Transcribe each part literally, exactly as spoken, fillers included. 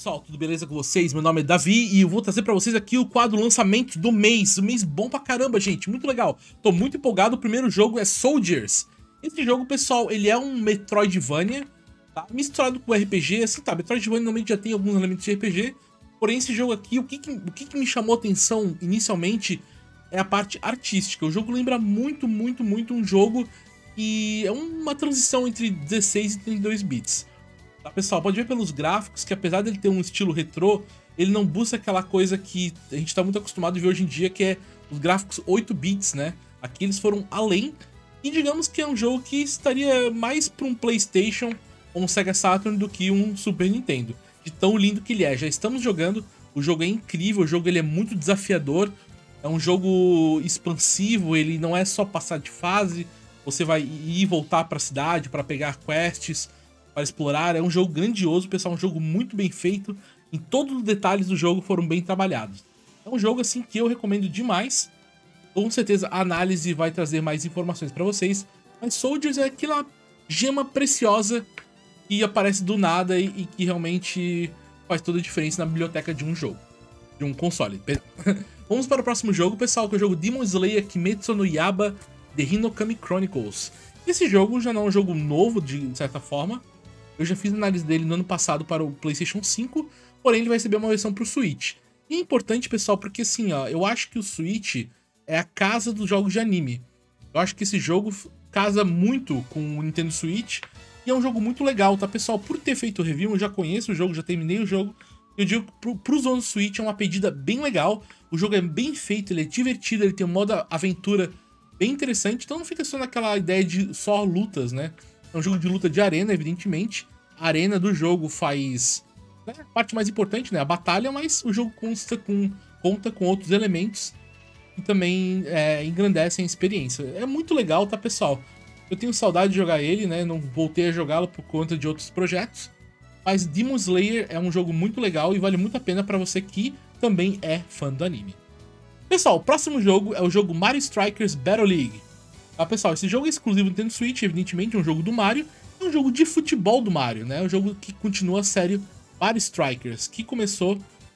pessoal, tudo beleza com vocês? Meu nome é Davi e eu vou trazer pra vocês aqui o quadro lançamento do mês. Um mês bom pra caramba, gente, muito legal. Tô muito empolgado, o primeiro jogo é Soldiers. Esse jogo, pessoal, ele é um Metroidvania, tá? Misturado com R P G, assim, tá, Metroidvania normalmente já tem alguns elementos de R P G, porém esse jogo aqui, o que que, o que que me chamou a atenção inicialmente é a parte artística. O jogo lembra muito, muito, muito um jogo que é uma transição entre dezesseis e trinta e dois bits. Tá, pessoal, pode ver pelos gráficos que apesar dele ter um estilo retrô, ele não busca aquela coisa que a gente tá muito acostumado a ver hoje em dia, que é os gráficos oito bits, né? Aqui eles foram além, e digamos que é um jogo que estaria mais para um PlayStation ou um Sega Saturn do que um Super Nintendo, de tão lindo que ele é. Já estamos jogando, o jogo é incrível, o jogo ele é muito desafiador, é um jogo expansivo, ele não é só passar de fase, você vai ir e voltar para a cidade para pegar quests, para explorar. É um jogo grandioso, pessoal, um jogo muito bem feito, em todos os detalhes do jogo foram bem trabalhados. É um jogo assim que eu recomendo demais, com certeza a análise vai trazer mais informações para vocês, mas Soldiers é aquela gema preciosa que aparece do nada e, e que realmente faz toda a diferença na biblioteca de um jogo, de um console. Vamos para o próximo jogo, pessoal, que é o jogo Demon Slayer Kimetsu no Yaiba The Hinokami Chronicles. Esse jogo já não é um jogo novo, de certa forma. Eu já fiz análise dele no ano passado para o PlayStation cinco, porém ele vai receber uma versão para o Switch. E é importante, pessoal, porque assim, ó, eu acho que o Switch é a casa dos jogos de anime. Eu acho que esse jogo casa muito com o Nintendo Switch e é um jogo muito legal, tá, pessoal? Por ter feito review, eu já conheço o jogo, já terminei o jogo. Eu digo que pro, pros donos do Switch é uma pedida bem legal. O jogo é bem feito, ele é divertido, ele tem um modo aventura bem interessante, então não fica só naquela ideia de só lutas, né? É um jogo de luta de arena, evidentemente. A arena do jogo faz, né, a parte mais importante, né? A batalha, mas o jogo consta com, conta com outros elementos que também é, engrandecem a experiência. É muito legal, tá, pessoal? Eu tenho saudade de jogar ele, né? Não voltei a jogá-lo por conta de outros projetos. Mas Demon Slayer é um jogo muito legal e vale muito a pena para você que também é fã do anime. Pessoal, o próximo jogo é o jogo Mario Strikers Battle League. Tá, pessoal, esse jogo é exclusivo do Nintendo Switch, evidentemente, é um jogo do Mario. É um jogo de futebol do Mario, né? É um jogo que continua a série Mario Strikers, que começou,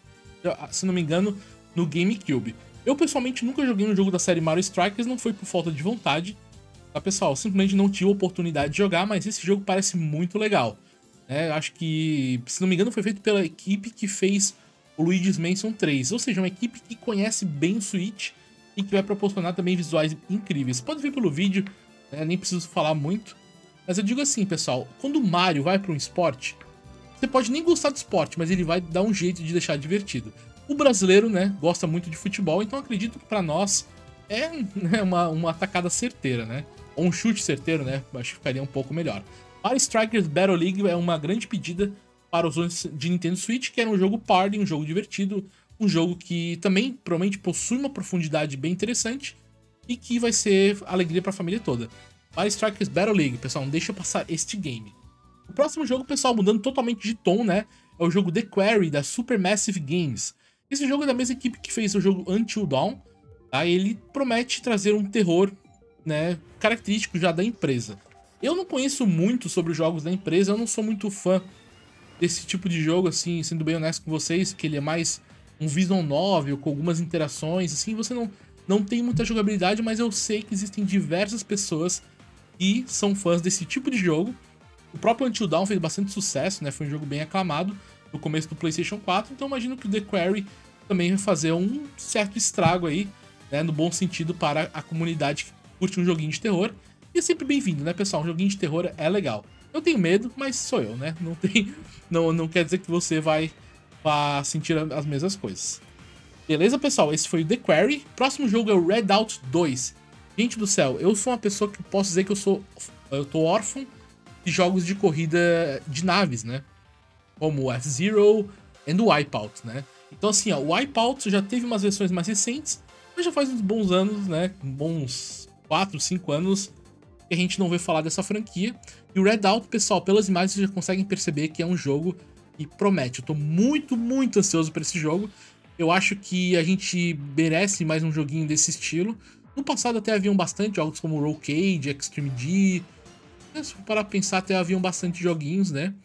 se não me engano, no GameCube. Eu, pessoalmente, nunca joguei um jogo da série Mario Strikers, não foi por falta de vontade, tá, pessoal? Simplesmente não tive a oportunidade de jogar, mas esse jogo parece muito legal. É, acho que, se não me engano, foi feito pela equipe que fez o Luigi's Mansion três, ou seja, uma equipe que conhece bem o Switch e que vai proporcionar também visuais incríveis. Pode ver pelo vídeo, né? Nem preciso falar muito, mas eu digo assim, pessoal, quando o Mario vai para um esporte, você pode nem gostar do esporte, mas ele vai dar um jeito de deixar divertido. O brasileiro, né, gosta muito de futebol, então acredito que para nós é, né, uma, uma atacada certeira, né? Ou um chute certeiro, né? Acho que ficaria um pouco melhor. Mario Strikers Battle League é uma grande pedida para os donos de Nintendo Switch, que era um jogo party, um jogo divertido, um jogo que também provavelmente possui uma profundidade bem interessante e que vai ser alegria para a família toda. Mario Strikers Battle League, pessoal, não deixa passar este game. O próximo jogo, pessoal, mudando totalmente de tom, né, é o jogo The Quarry, da Supermassive Games. Esse jogo é da mesma equipe que fez o jogo Until Dawn, tá? Ele promete trazer um terror, né, característico já da empresa. Eu não conheço muito sobre os jogos da empresa, eu não sou muito fã desse tipo de jogo, assim, sendo bem honesto com vocês, que ele é mais um visual novel, com algumas interações, assim, você não, não tem muita jogabilidade, mas eu sei que existem diversas pessoas que são fãs desse tipo de jogo. O próprio Until Dawn fez bastante sucesso, né, foi um jogo bem aclamado no começo do PlayStation quatro, então imagino que o The Quarry também vai fazer um certo estrago aí, né, no bom sentido para a comunidade que curte um joguinho de terror. E é sempre bem-vindo, né, pessoal? Um joguinho de terror é legal. Eu tenho medo, mas sou eu, né? Não, tem, não, não quer dizer que você vai, vai sentir as mesmas coisas. Beleza, pessoal? Esse foi o The Quarry. Próximo jogo é o Redout dois. Gente do céu, eu sou uma pessoa que posso dizer que eu sou eu tô órfão de jogos de corrida de naves, né? Como o F-Zero e o Wipeout, né? Então assim, ó, o Wipeout já teve umas versões mais recentes, mas já faz uns bons anos, né? Bons quatro, cinco anos que a gente não vê falar dessa franquia. E o Redout, pessoal, pelas imagens vocês já conseguem perceber que é um jogo que promete. Eu tô muito, muito ansioso por esse jogo. Eu acho que a gente merece mais um joguinho desse estilo. No passado até haviam bastante jogos como Roll Cage, Extreme G. Se for parar pra pensar, até haviam bastante joguinhos, né?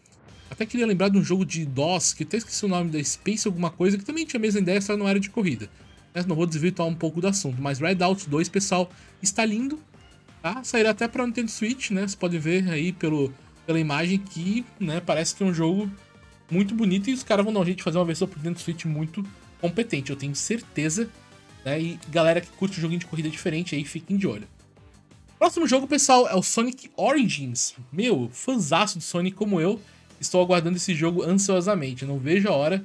Até queria lembrar de um jogo de DOS, que até esqueci o nome, da Space alguma coisa, que também tinha a mesma ideia, só não era de corrida. Mas não vou desvirtuar um pouco do assunto, mas Redout dois, pessoal, está lindo, tá? Sairá até para o Nintendo Switch, né? Você pode ver aí pelo, pela imagem que, né, parece que é um jogo muito bonito e os caras vão dar um jeito de fazer uma versão pro Nintendo Switch muito competente, eu tenho certeza, né? E galera que curte um joguinho de corrida diferente aí, fiquem de olho. Próximo jogo, pessoal, é o Sonic Origins. Meu, fãzaço de Sonic como eu, estou aguardando esse jogo ansiosamente. Eu não vejo a hora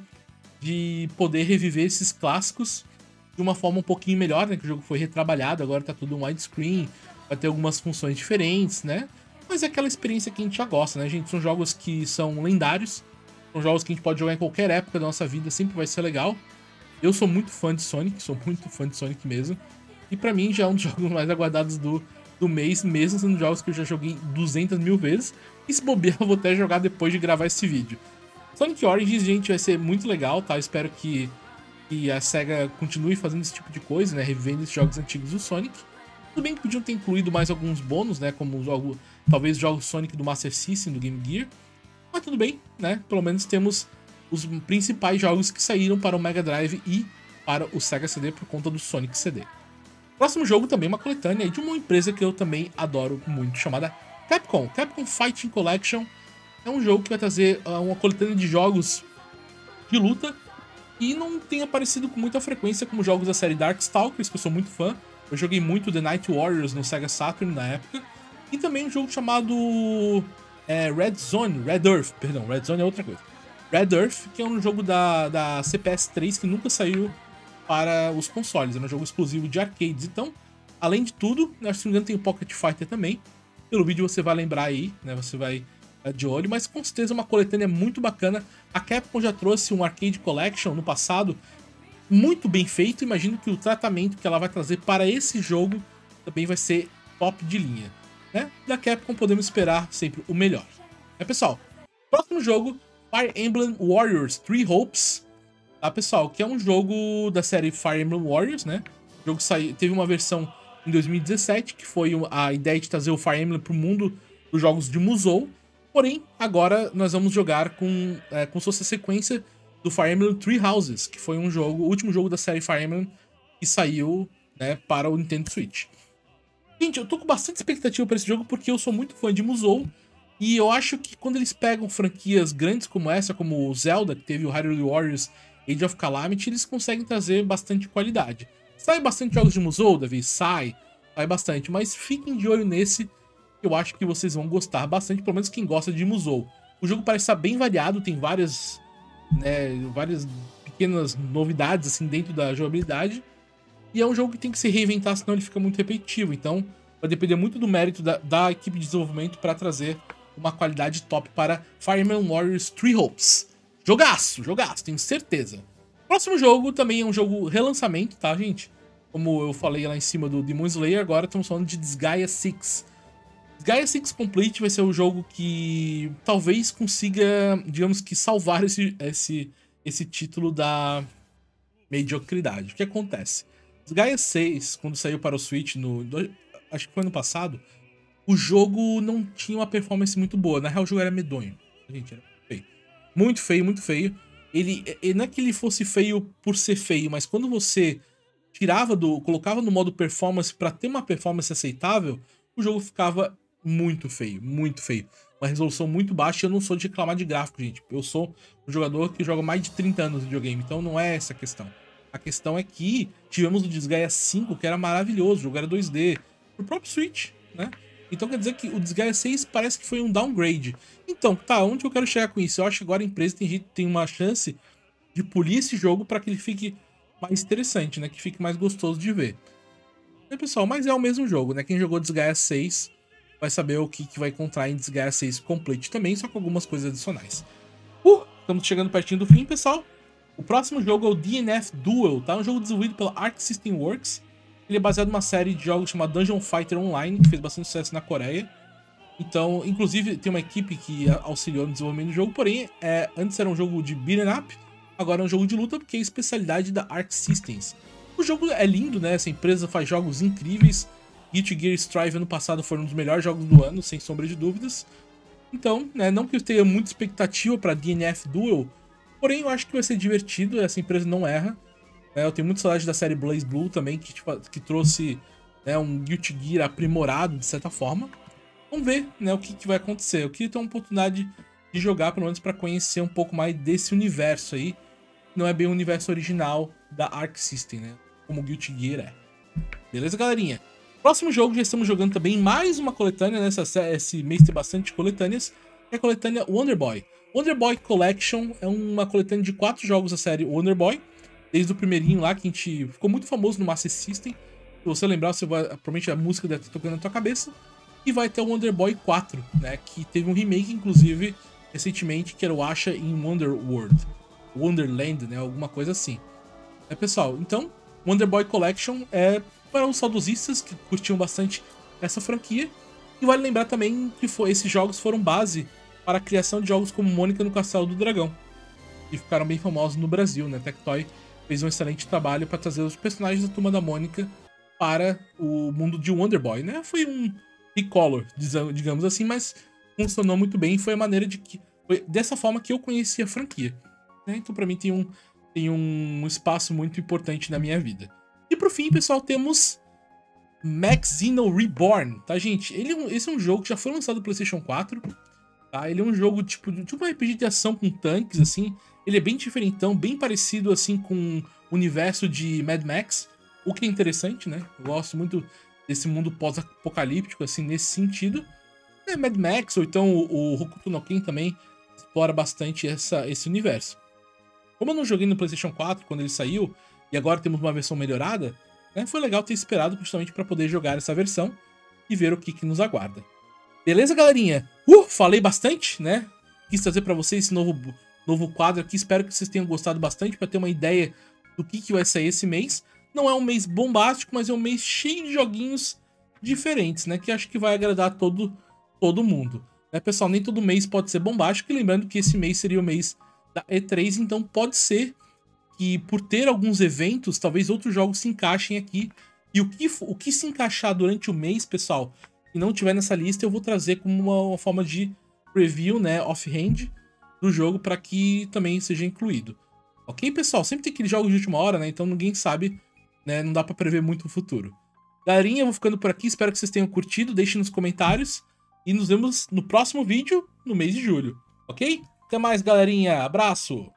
de poder reviver esses clássicos de uma forma um pouquinho melhor, né? Que o jogo foi retrabalhado, agora tá tudo widescreen, vai ter algumas funções diferentes, né? Mas é aquela experiência que a gente já gosta, né, gente? São jogos que são lendários, são jogos que a gente pode jogar em qualquer época da nossa vida, sempre vai ser legal. Eu sou muito fã de Sonic, sou muito fã de Sonic mesmo. E pra mim já é um dos jogos mais aguardados do, do mês, mesmo sendo jogos que eu já joguei duzentas mil vezes. E se bobear, eu vou até jogar depois de gravar esse vídeo. Sonic Origins, gente, vai ser muito legal, tá? Eu espero que, que a SEGA continue fazendo esse tipo de coisa, né? Revivendo esses jogos antigos do Sonic. Tudo bem que podiam ter incluído mais alguns bônus, né? Como jogo, talvez jogos Sonic do Master System, do Game Gear. Mas tudo bem, né? Pelo menos temos os principais jogos que saíram para o Mega Drive e para o Sega C D por conta do Sonic C D. Próximo jogo também é uma coletânea de uma empresa que eu também adoro muito, chamada Capcom. Capcom Fighting Collection é um jogo que vai trazer uh, uma coletânea de jogos de luta e não tem aparecido com muita frequência como jogos da série Darkstalkers, que eu sou muito fã. Eu joguei muito The Night Warriors no Sega Saturn na época. E também um jogo chamado é, Red Zone, Red Earth, perdão, Red Zone é outra coisa. Red Earth, que é um jogo da, da C P S três que nunca saiu para os consoles, é um jogo exclusivo de arcades. Então, além de tudo, se não me engano tem o Pocket Fighter também. Pelo vídeo você vai lembrar aí, né, você vai é, de olho, mas com certeza uma coletânea muito bacana. A Capcom já trouxe um Arcade Collection no passado, muito bem feito. Imagino que o tratamento que ela vai trazer para esse jogo também vai ser top de linha, né? Da Capcom podemos esperar sempre o melhor. É, pessoal, próximo jogo, Fire Emblem Warriors Three Hopes, tá, pessoal? Que é um jogo da série Fire Emblem Warriors, né? O jogo saiu, teve uma versão em dois mil e dezessete, que foi a ideia de trazer o Fire Emblem para o mundo dos jogos de Musou. Porém, agora nós vamos jogar com, é, com sua sequência do Fire Emblem Three Houses, que foi um jogo, o último jogo da série Fire Emblem que saiu, né, para o Nintendo Switch. Gente, eu tô com bastante expectativa para esse jogo porque eu sou muito fã de Musou e eu acho que quando eles pegam franquias grandes como essa, como o Zelda, que teve o Hyrule Warriors Age of Calamity, eles conseguem trazer bastante qualidade. Sai bastante jogos de Musou, Davi? Sai, sai bastante, mas fiquem de olho nesse, que eu acho que vocês vão gostar bastante, pelo menos quem gosta de Musou. O jogo parece estar bem variado, tem várias, né, várias pequenas novidades assim dentro da jogabilidade, e é um jogo que tem que se reinventar, senão ele fica muito repetitivo. Então vai depender muito do mérito da, da equipe de desenvolvimento para trazer uma qualidade top para Fire Emblem Warriors Three Hopes. Jogaço, jogaço, tenho certeza. Próximo jogo também é um jogo relançamento, tá, gente? Como eu falei lá em cima do Demon Slayer, agora estamos falando de Disgaea seis. Disgaea seis Complete vai ser o jogo que talvez consiga, digamos que, salvar esse, esse, esse título da mediocridade. O que acontece? Disgaea seis, quando saiu para o Switch, no, acho que foi ano passado, o jogo não tinha uma performance muito boa. Na real, o jogo era medonho. Gente, era feio. Muito feio, muito feio. Ele, ele não é que ele fosse feio por ser feio, mas quando você tirava do, colocava no modo performance para ter uma performance aceitável, o jogo ficava muito feio, muito feio. Uma resolução muito baixa. Eu não sou de reclamar de gráfico, gente. Eu sou um jogador que joga mais de trinta anos de videogame, então não é essa a questão. A questão é que tivemos o Disgaea cinco, que era maravilhoso, o jogo era dois D, pro próprio Switch, né? Então quer dizer que o Disgaea seis parece que foi um downgrade. Então, tá, onde eu quero chegar com isso? Eu acho que agora a empresa tem, tem uma chance de polir esse jogo para que ele fique mais interessante, né? Que fique mais gostoso de ver. E, pessoal, mas é o mesmo jogo, né? Quem jogou Disgaea seis vai saber o que, que vai encontrar em Disgaea seis Complete também, só com algumas coisas adicionais. Uh, estamos chegando pertinho do fim, pessoal. O próximo jogo é o D N F Duel, tá? Um jogo desenvolvido pela Arc System Works. Ele é baseado numa série de jogos chamada Dungeon Fighter Online, que fez bastante sucesso na Coreia. Então, inclusive, tem uma equipe que auxiliou no desenvolvimento do jogo, porém, é, antes era um jogo de beat'em up, agora é um jogo de luta, porque é a especialidade da Arc Systems. O jogo é lindo, né? Essa empresa faz jogos incríveis. Guilty Gear Strive ano passado foi um dos melhores jogos do ano, sem sombra de dúvidas. Então, né, não que eu tenha muita expectativa pra D N F Duel, porém eu acho que vai ser divertido, essa empresa não erra. É, eu tenho muito saudade da série BlazBlue também, que, tipo, que trouxe, né, um Guilty Gear aprimorado, de certa forma. Vamos ver, né, o que, que vai acontecer. Eu queria ter uma oportunidade de jogar, pelo menos, pra conhecer um pouco mais desse universo aí. Não é bem o universo original da Arc System, né, como o Guilty Gear é. Beleza, galerinha? Próximo jogo, já estamos jogando também mais uma coletânea, nessa né? Esse mês tem bastante coletâneas, é a coletânea Wonder Boy. Wonder Boy Collection é uma coletânea de quatro jogos da série Wonder Boy, desde o primeirinho lá, que a gente ficou muito famoso no Master System. Se você lembrar, você vai, provavelmente a música deve estar tocando na tua cabeça. E vai ter o Wonder Boy quatro, né, que teve um remake, inclusive, recentemente, que era o Asha in Wonder World. Wonderland, né, alguma coisa assim. É, pessoal, então, Wonder Boy Collection é para os saudosistas que curtiam bastante essa franquia. E vale lembrar também que foi, esses jogos foram base para a criação de jogos como Mônica no Castelo do Dragão, e ficaram bem famosos no Brasil, né? Tectoy fez um excelente trabalho para trazer os personagens da Turma da Mônica para o mundo de Wonder Boy, né? Foi um recolor, digamos assim, mas funcionou muito bem e foi a maneira de que... Foi dessa forma que eu conheci a franquia, né? Então, para mim, tem um, tem um espaço muito importante na minha vida. E por fim, pessoal, temos Max Xeno Reborn, tá, gente? Ele, esse é um jogo que já foi lançado no PlayStation quatro, tá? Ele é um jogo tipo, tipo um R P G de ação com tanques, assim. Ele é bem diferentão, bem parecido, assim, com o universo de Mad Max, o que é interessante, né? Eu gosto muito desse mundo pós-apocalíptico, assim, nesse sentido. É, Mad Max, ou então o, o Hokuto no Ken também explora bastante essa, esse universo. Como eu não joguei no PlayStation quatro quando ele saiu, e agora temos uma versão melhorada, né, foi legal ter esperado justamente para poder jogar essa versão e ver o que, que nos aguarda. Beleza, galerinha? Uh, falei bastante, né? Quis trazer para vocês esse novo, novo quadro aqui, espero que vocês tenham gostado bastante para ter uma ideia do que, que vai sair esse mês. Não é um mês bombástico, mas é um mês cheio de joguinhos diferentes, né? Que acho que vai agradar todo, todo mundo. Né, pessoal, nem todo mês pode ser bombástico, e lembrando que esse mês seria o mês da E três, então pode ser que por ter alguns eventos, talvez outros jogos se encaixem aqui. E o que, o que se encaixar durante o mês, pessoal, e não tiver nessa lista, eu vou trazer como uma, uma forma de preview, né, off-hand do jogo, para que também seja incluído. Ok, pessoal? Sempre tem aqueles jogos de última hora, né, então ninguém sabe, né, não dá pra prever muito o futuro. Galerinha, eu vou ficando por aqui, espero que vocês tenham curtido, deixem nos comentários, e nos vemos no próximo vídeo, no mês de julho, ok? Até mais, galerinha, abraço!